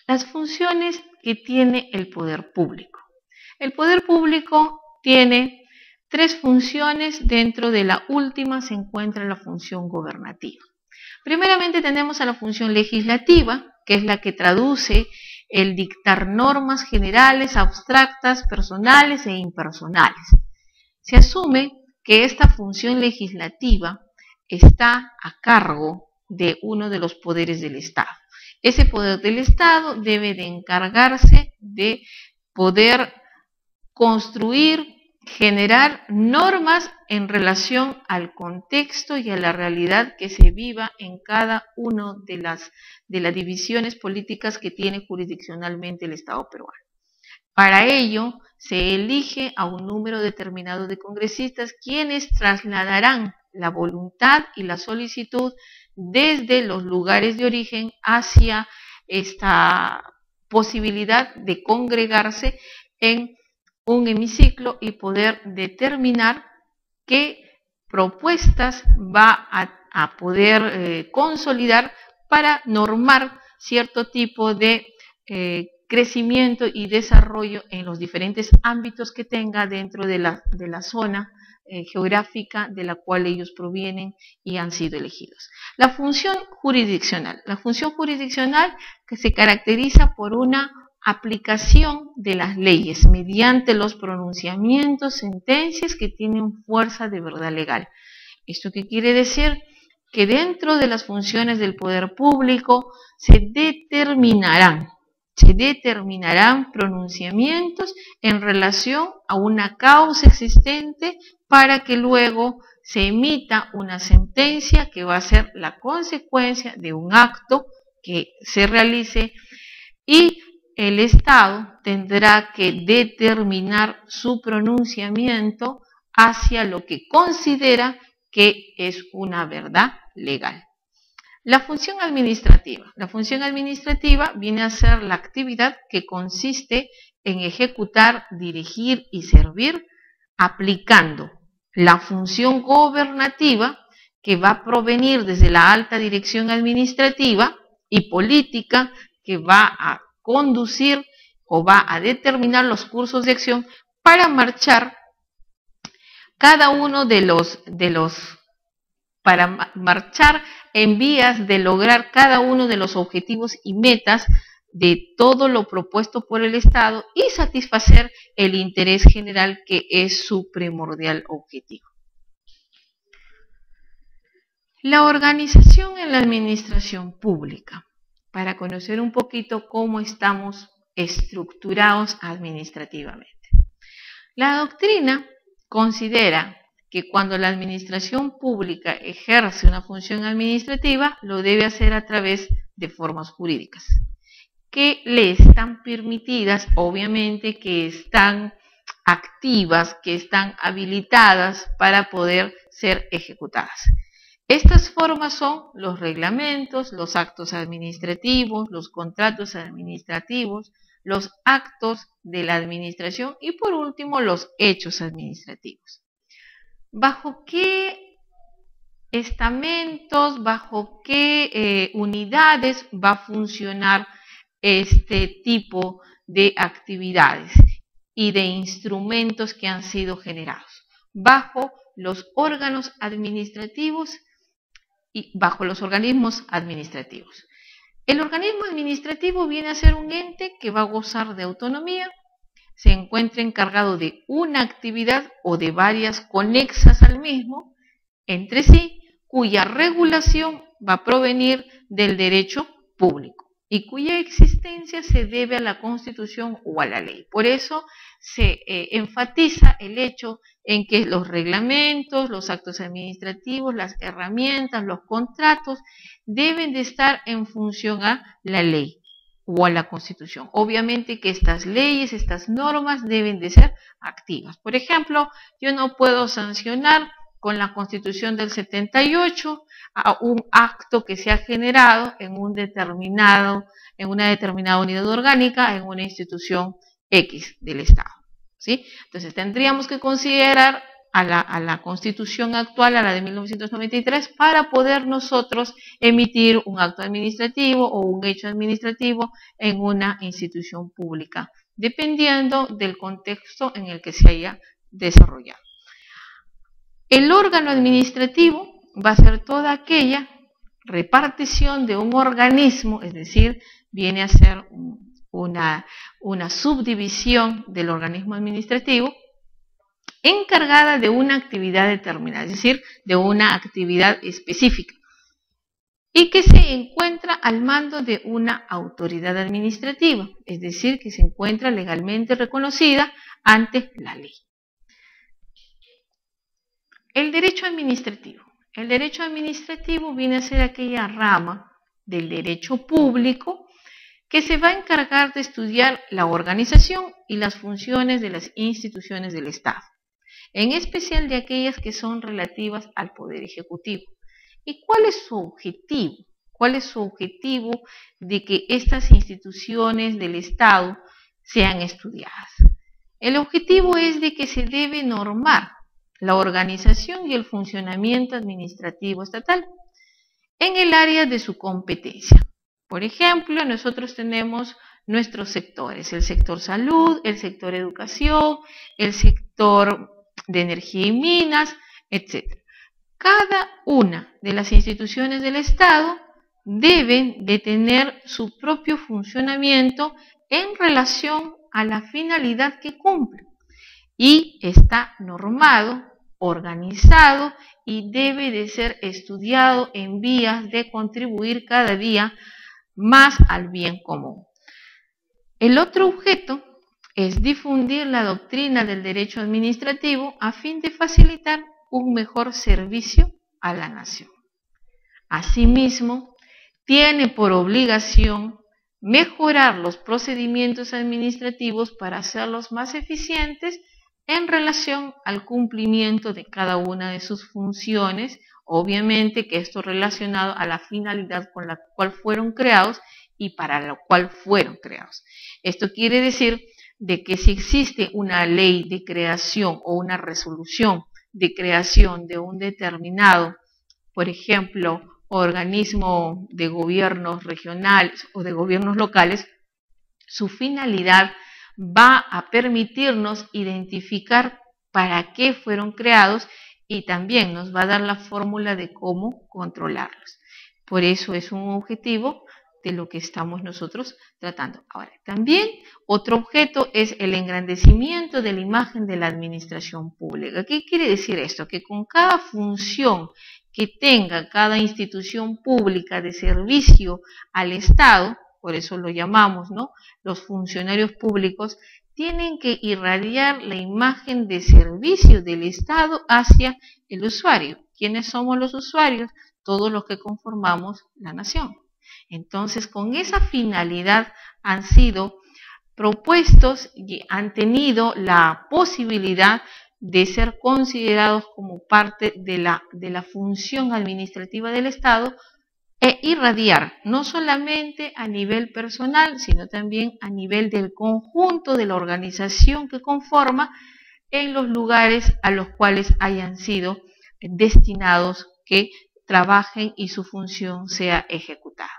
Las funciones que tiene el poder público. El poder público tiene tres funciones. Dentro de la última se encuentra la función gobernativa. Primeramente tenemos a la función legislativa, que es la que traduce el dictar normas generales, abstractas, personales e impersonales. Se asume que esta función legislativa está a cargo de uno de los poderes del Estado. Ese poder del Estado debe de encargarse de poder construir, generar normas en relación al contexto y a la realidad que se viva en cada una de las divisiones políticas que tiene jurisdiccionalmente el Estado peruano. Para ello, se elige a un número determinado de congresistas quienes trasladarán la voluntad y la solicitud desde los lugares de origen hacia esta posibilidad de congregarse en un hemiciclo y poder determinar qué propuestas va a poder consolidar para normar cierto tipo de crecimiento y desarrollo en los diferentes ámbitos que tenga dentro de la zona geográfica de la cual ellos provienen y han sido elegidos. La función jurisdiccional. La función jurisdiccional que se caracteriza por una aplicación de las leyes mediante los pronunciamientos, sentencias que tienen fuerza de verdad legal. ¿Esto qué quiere decir? Que dentro de las funciones del poder público se determinarán pronunciamientos en relación a una causa existente para que luego se emita una sentencia que va a ser la consecuencia de un acto que se realice, y el Estado tendrá que determinar su pronunciamiento hacia lo que considera que es una verdad legal. La función administrativa. La función administrativa viene a ser la actividad que consiste en ejecutar, dirigir y servir aplicando la función gobernativa que va a provenir desde la alta dirección administrativa y política, que va a conducir o va a determinar los cursos de acción para marchar cada uno para marchar en vías de lograr cada uno de los objetivos y metas de todo lo propuesto por el Estado y satisfacer el interés general, que es su primordial objetivo. La organización en la administración pública, para conocer un poquito cómo estamos estructurados administrativamente. La doctrina considera que cuando la administración pública ejerce una función administrativa, lo debe hacer a través de formas jurídicas, que le están permitidas, obviamente, que están activas, que están habilitadas para poder ser ejecutadas. Estas formas son los reglamentos, los actos administrativos, los contratos administrativos, los actos de la administración y, por último, los hechos administrativos. ¿Bajo qué estamentos, bajo qué unidades va a funcionar este tipo de actividades y de instrumentos que han sido generados? Bajo los órganos administrativos y bajo los organismos administrativos. El organismo administrativo viene a ser un ente que va a gozar de autonomía, se encuentra encargado de una actividad o de varias conexas al mismo entre sí, cuya regulación va a provenir del derecho público y cuya existencia se debe a la Constitución o a la ley. Por eso se enfatiza el hecho en que los reglamentos, los actos administrativos, las herramientas, los contratos deben de estar en función a la ley o a la Constitución. Obviamente que estas leyes, estas normas deben de ser activas. Por ejemplo, yo no puedo sancionar con la Constitución del 78 a un acto que se ha generado en una determinada unidad orgánica, en una institución X del Estado, ¿sí? Entonces tendríamos que considerar a la Constitución actual, a la de 1993, para poder nosotros emitir un acto administrativo o un hecho administrativo en una institución pública, dependiendo del contexto en el que se haya desarrollado. El órgano administrativo va a ser toda aquella repartición de un organismo, es decir, viene a ser una subdivisión del organismo administrativo encargada de una actividad determinada, es decir, de una actividad específica, y que se encuentra al mando de una autoridad administrativa, es decir, que se encuentra legalmente reconocida ante la ley. El derecho administrativo. El derecho administrativo viene a ser aquella rama del derecho público que se va a encargar de estudiar la organización y las funciones de las instituciones del Estado, en especial de aquellas que son relativas al Poder Ejecutivo. ¿Y cuál es su objetivo? ¿Cuál es su objetivo de que estas instituciones del Estado sean estudiadas? El objetivo es de que se debe normar la organización y el funcionamiento administrativo estatal en el área de su competencia. Por ejemplo, nosotros tenemos nuestros sectores, el sector salud, el sector educación, el sector de energía y minas, etc. Cada una de las instituciones del Estado deben de tener su propio funcionamiento en relación a la finalidad que cumplen y está normado, organizado y debe de ser estudiado en vías de contribuir cada día más al bien común. El otro objeto es difundir la doctrina del derecho administrativo a fin de facilitar un mejor servicio a la nación. Asimismo, tiene por obligación mejorar los procedimientos administrativos para hacerlos más eficientes en relación al cumplimiento de cada una de sus funciones, obviamente que esto relacionado a la finalidad con la cual fueron creados y para la cual fueron creados. Esto quiere decir de que si existe una ley de creación o una resolución de creación de un determinado, por ejemplo, organismo de gobiernos regionales o de gobiernos locales, su finalidad va a permitirnos identificar para qué fueron creados y también nos va a dar la fórmula de cómo controlarlos. Por eso es un objetivo de lo que estamos nosotros tratando. Ahora, también otro objeto es el engrandecimiento de la imagen de la administración pública. ¿Qué quiere decir esto? Que con cada función que tenga cada institución pública de servicio al Estado, por eso lo llamamos, ¿no? Los funcionarios públicos tienen que irradiar la imagen de servicio del Estado hacia el usuario. ¿Quiénes somos los usuarios? Todos los que conformamos la nación. Entonces, con esa finalidad han sido propuestos y han tenido la posibilidad de ser considerados como parte de la función administrativa del Estado e irradiar no solamente a nivel personal, sino también a nivel del conjunto de la organización que conforma en los lugares a los cuales hayan sido destinados que trabajen y su función sea ejecutada.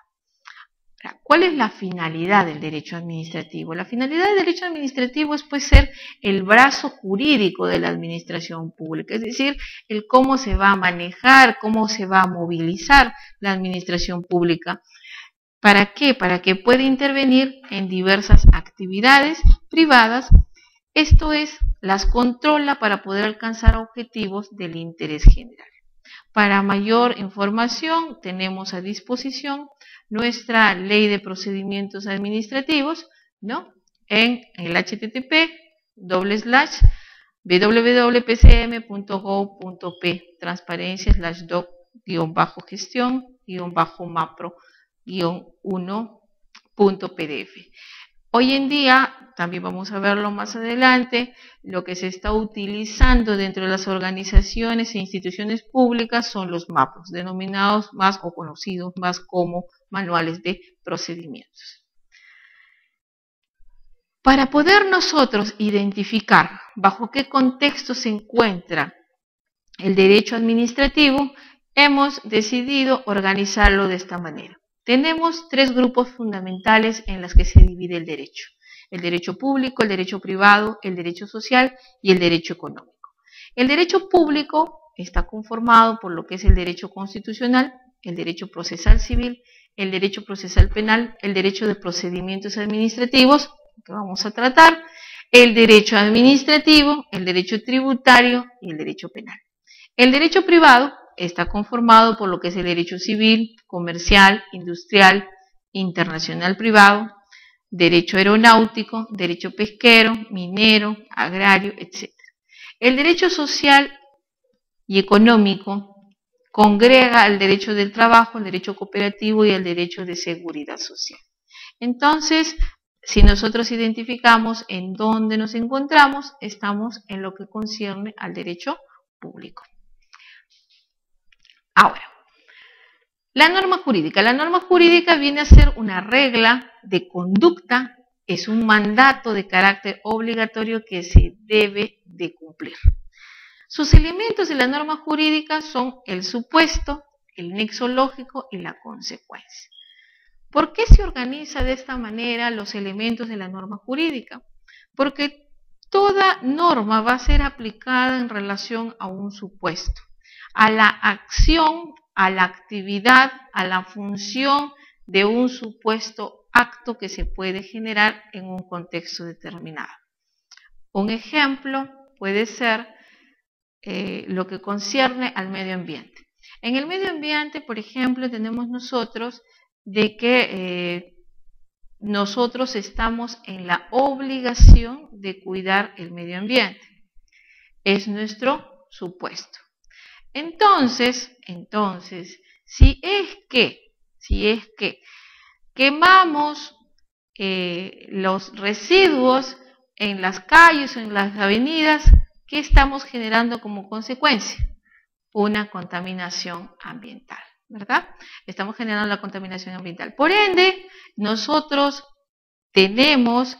¿Cuál es la finalidad del derecho administrativo? La finalidad del derecho administrativo es pues ser el brazo jurídico de la administración pública, es decir, el cómo se va a manejar, cómo se va a movilizar la administración pública. ¿Para qué? Para que pueda intervenir en diversas actividades privadas, esto es, las controla para poder alcanzar objetivos del interés general. Para mayor información tenemos a disposición nuestra ley de procedimientos administrativos, ¿no? En el http://www.pcm.gov.p transparencias/doc-gestión-mapro-1.pdf. Hoy en día, también vamos a verlo más adelante, lo que se está utilizando dentro de las organizaciones e instituciones públicas son los MAPROS, denominados más o conocidos más como manuales de procedimientos. Para poder nosotros identificar bajo qué contexto se encuentra el derecho administrativo, hemos decidido organizarlo de esta manera. Tenemos tres grupos fundamentales en los que se divide el derecho: el derecho público, el derecho privado, el derecho social y el derecho económico. El derecho público está conformado por lo que es el derecho constitucional, el derecho procesal civil, el derecho procesal penal, el derecho de procedimientos administrativos, que vamos a tratar, el derecho administrativo, el derecho tributario y el derecho penal. El derecho privado está conformado por lo que es el derecho civil, comercial, industrial, internacional privado, derecho aeronáutico, derecho pesquero, minero, agrario, etc. El derecho social y económico congrega el derecho del trabajo, el derecho cooperativo y el derecho de seguridad social. Entonces, si nosotros identificamos en dónde nos encontramos, estamos en lo que concierne al derecho público. Ahora, la norma jurídica. La norma jurídica viene a ser una regla de conducta, es un mandato de carácter obligatorio que se debe de cumplir. Sus elementos de la norma jurídica son el supuesto, el nexo lógico y la consecuencia. ¿Por qué se organiza de esta manera los elementos de la norma jurídica? Porque toda norma va a ser aplicada en relación a un supuesto, a la acción, a la actividad, a la función de un supuesto acto que se puede generar en un contexto determinado. Un ejemplo puede ser lo que concierne al medio ambiente. En el medio ambiente, por ejemplo, tenemos nosotros de que nosotros estamos en la obligación de cuidar el medio ambiente. Es nuestro supuesto. Entonces, si es que quemamos los residuos en las calles o en las avenidas, ¿qué estamos generando como consecuencia? Una contaminación ambiental, ¿verdad? Estamos generando la contaminación ambiental. Por ende, nosotros tenemos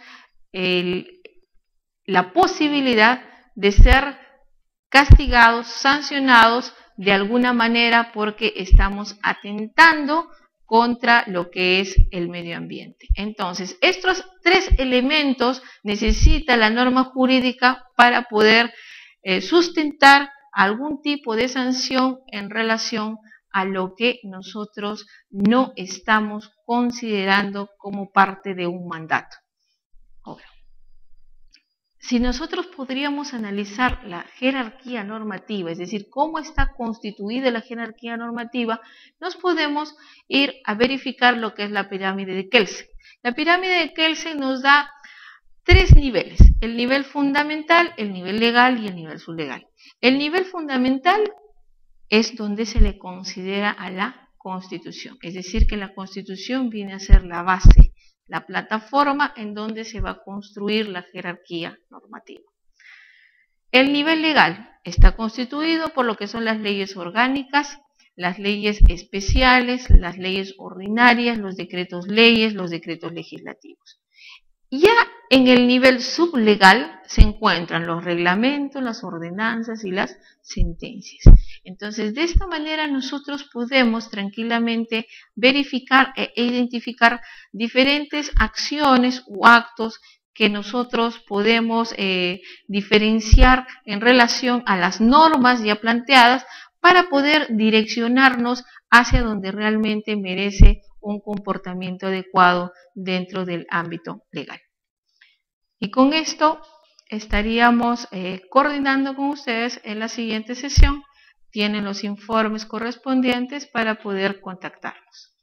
la posibilidad de ser castigados, sancionados de alguna manera porque estamos atentando contra lo que es el medio ambiente. Entonces, estos tres elementos necesita la norma jurídica para poder sustentar algún tipo de sanción en relación a lo que nosotros no estamos considerando como parte de un mandato. Ahora, si nosotros podríamos analizar la jerarquía normativa, es decir, cómo está constituida la jerarquía normativa, nos podemos ir a verificar lo que es la pirámide de Kelsen. La pirámide de Kelsen nos da tres niveles: el nivel fundamental, el nivel legal y el nivel sublegal. El nivel fundamental es donde se le considera a la Constitución, es decir, que la Constitución viene a ser la base, la plataforma en donde se va a construir la jerarquía normativa. El nivel legal está constituido por lo que son las leyes orgánicas, las leyes especiales, las leyes ordinarias, los decretos leyes, los decretos legislativos. Ya en el nivel sublegal se encuentran los reglamentos, las ordenanzas y las sentencias. Entonces, de esta manera nosotros podemos tranquilamente verificar e identificar diferentes acciones u actos que nosotros podemos diferenciar en relación a las normas ya planteadas para poder direccionarnos hacia donde realmente merece un comportamiento adecuado dentro del ámbito legal. Y con esto estaríamos coordinando con ustedes en la siguiente sesión. Tienen los informes correspondientes para poder contactarnos.